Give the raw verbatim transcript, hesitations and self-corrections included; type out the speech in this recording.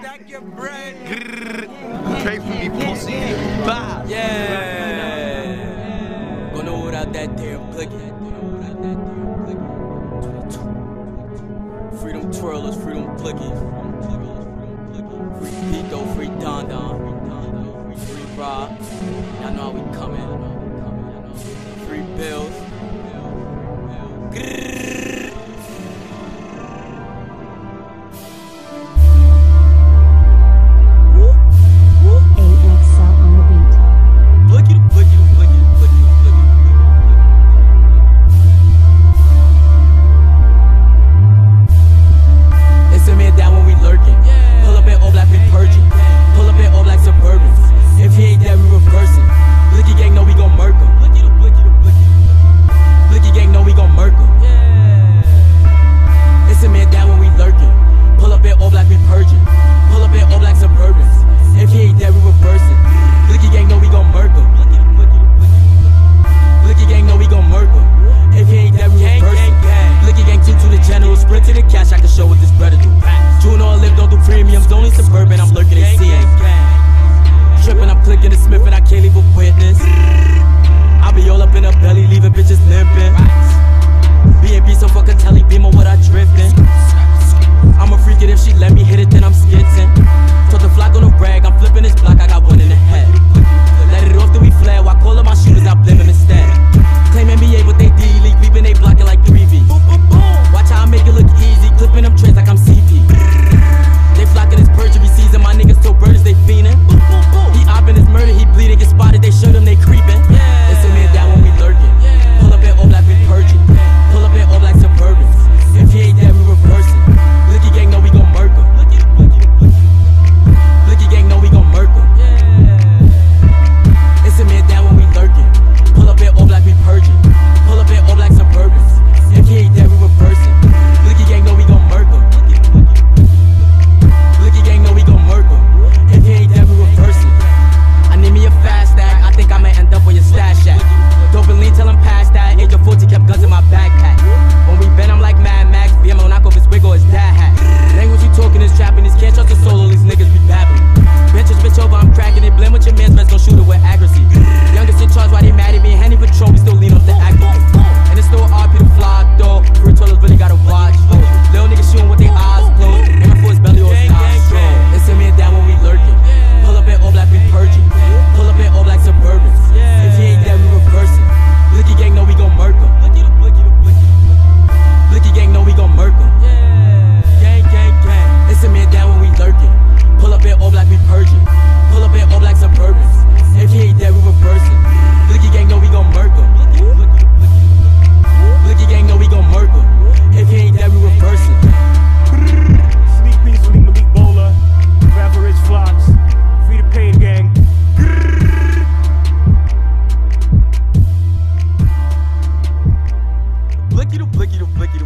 Stack your bread. Pray for me, pussy. Bah. Yeah. Gonna hold out that damn blicky. Freedom twirlers, freedom blickies. Free Pico, free Don Don. Free Rob. Y'all know how we coming. Free Bills. Blicky to blicky to blicky to